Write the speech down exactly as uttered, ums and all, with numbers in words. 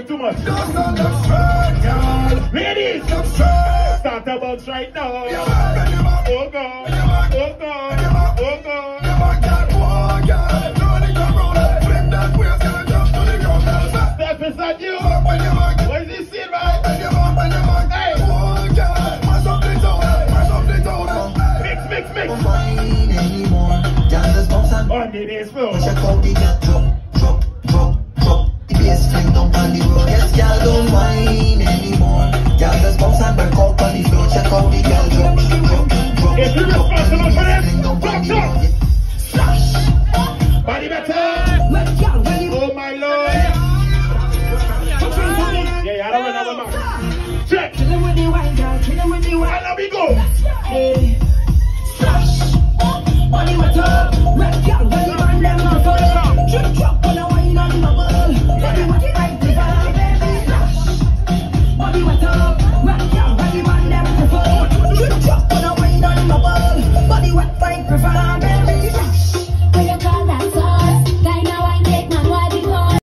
doing too much. Ladies, start the bounce right now. Oh God, oh God, oh God. Step inside you. What is this scene, right? Hey. Mix, mix, mix. On the bass floor. Check out the cat drop, drop, drop, drop. The bass fling down on the road. Yes, girl don't whine anymore. Girl just bounce and break out on the floor. Check out the girl drop, drop, drop. If you're responsible for this, drop, drop. Body better. Oh my Lord. Yeah, I don't remember. Check. And now we go.